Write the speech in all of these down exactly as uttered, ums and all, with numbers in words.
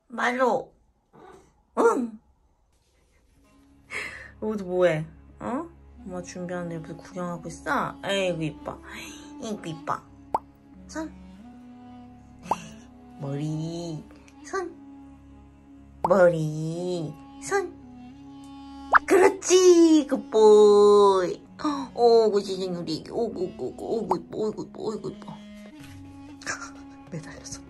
말로. 응. 여기도 뭐해? 어? 엄마 준비하는데 옆에서 구경하고 있어? 아이고 이뻐. 아이고 이뻐. 손. 머리. 손. 머리. 손. 그렇지. 굿보이. 오구 지생유리. 오구 오구 오구 이뻐. 오구 이뻐. 오구 이뻐. 매달렸어.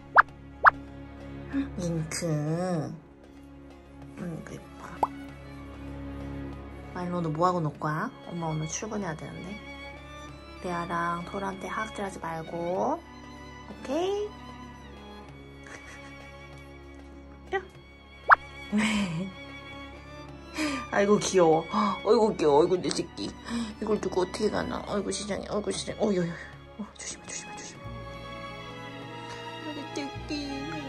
잉크. 응, 이뻐. 말로 너 뭐하고 놀 거야? 엄마 오늘 출근해야 되는데. 레아랑 토라한테 하악질하지 말고. 오케이? 야. 아이고 귀여워. 아이고 귀여워. 아이고 내 새끼. 이걸 두고 어떻게 가나. 아이고 시장해. 아이고 시장해. 어여여. 어, 조심해 조심해 조심해. 우리 새끼.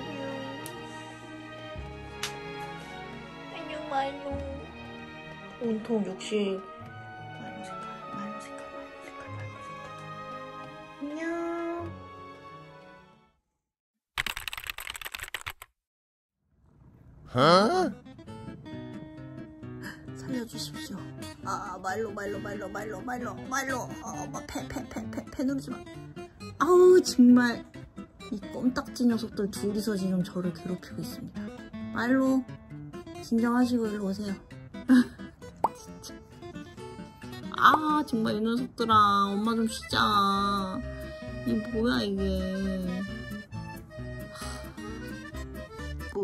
안녕 말로. 온통 역시 말로 색깔, 말로 색깔, 말로 색깔, 말로 색깔. 안녕. 어? 살려주십시오. 아 말로 말로 말로 말로 말로 말로. 어, 패패패패패 누르지 마. 아우 정말 이 껌딱지 녀석들 둘이서 지금 저를 괴롭히고 있습니다. 말로 진정하시고 일로 오세요. 진짜. 아 정말 이 녀석들아 엄마 좀 쉬자. 이게 뭐야 이게. 뭐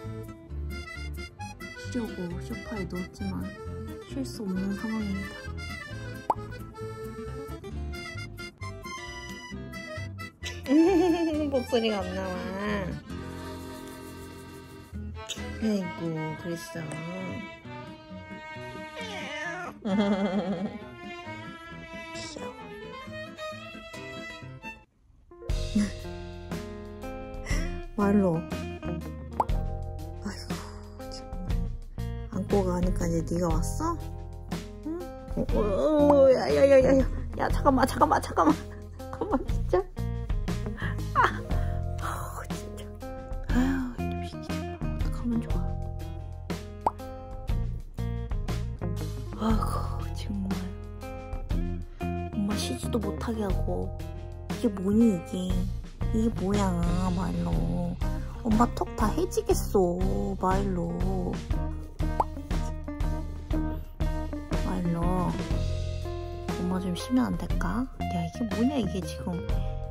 쉬려고 소파에 누웠지만 쉴 수 없는 상황입니다. 목소리가 안 나와. 아이고 그랬어. 귀여워. 말로. 아이고 정말. 안고 가니까 이제 네가 왔어? 응? 오, 야야야야야. 야 잠깐만 잠깐만 잠깐만. 잠깐만 진짜. 아, 어, 진짜. 아유 이놈 새끼. 어떡하면 좋아. 아이고 정말. 엄마 쉬지도 못하게 하고. 이게 뭐니 이게. 이게 뭐야 말로. 엄마 턱 다 해지겠어 말로. 말로. 엄마 좀 쉬면 안 될까? 야 이게 뭐냐 이게 지금.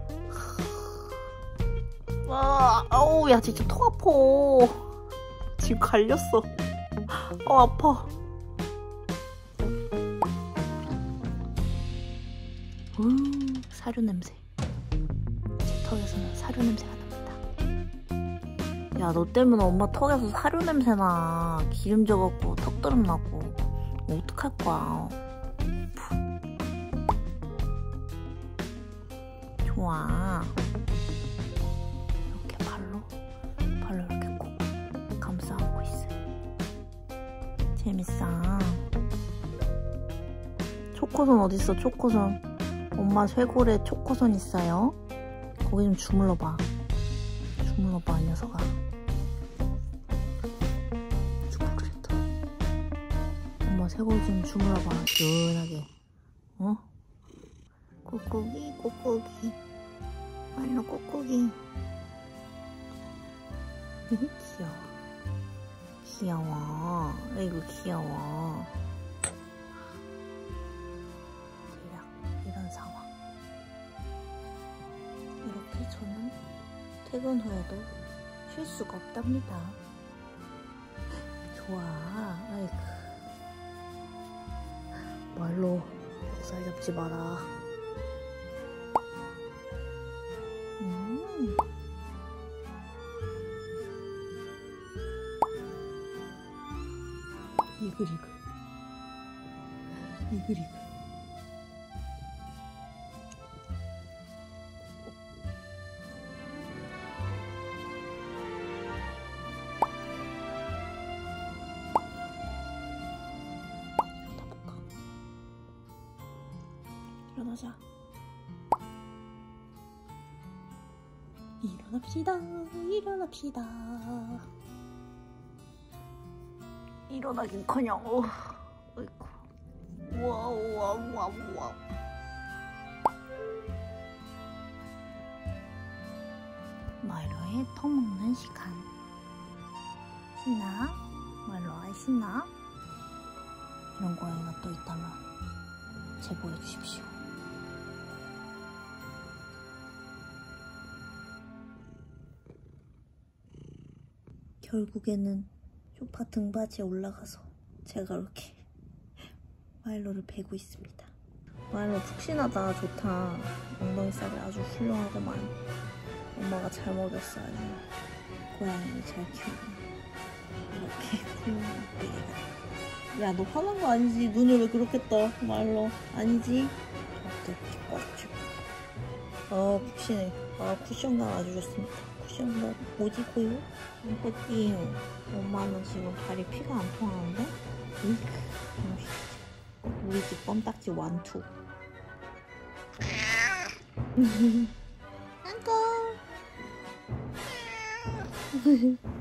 아, 아우 야 진짜 턱 아파. 지금 갈렸어. 어 아파. 음 사료 냄새. 제 턱에서는 사료 냄새가 납니다. 야 너 때문에 엄마 턱에서 사료 냄새나. 기름 져갖고 턱드름 나고. 어떡할 거야. 좋아. 이렇게 발로 발로 이렇게 꼭 감싸안고 있어요. 재밌어. 초코손 어딨어 초코손. 엄마 쇄골에 초코손 있어요. 거기 좀 주물러봐. 주물러봐 이 녀석아. 죽을 그랬다. 엄마 쇄골 좀 주물러봐. 시원하게. 어? 꼬꼬기 꼬꼬기. 말로 꼬꼬기. 귀여워. 귀여워. 아이고 귀여워. 대략 이런 상황. 이렇게 저는 퇴근 후에도 쉴 수가 없답니다. 좋아. 아이고. 말로 살 잡지 마라. 음. 이글이글. 이글이글. 일어나자. 일어납시다. 일어납시다. 일어나긴커녕. 어, 어이구. 우와 우와 우와 우와. 마일로의 턱 먹는 시간. 신나? 마일로아 신나? 이런 고양이가 또 있다면 제보해 주십시오. 결국에는 소파 등받이에 올라가서 제가 이렇게 마일로를 베고 있습니다. 마일로 푹신하다. 좋다. 엉덩이살이 아주 훌륭하고만. 엄마가 잘 먹였어. 아주 고양이를 잘 키우고 이렇게 훌륭하게. 야, 너 화난 거 아니지? 눈을 왜 그렇게 떠? 마일로 아니지? 어때? 이렇게 뻗치고. 아 푹신해. 아 쿠션감 아주 좋습니다. 쿠션감 뭐지 고요? 이거지. 엄마는 지금 다리 피가 안 통하는데? 이크. 우리 집 껌딱지 완투. 안녕.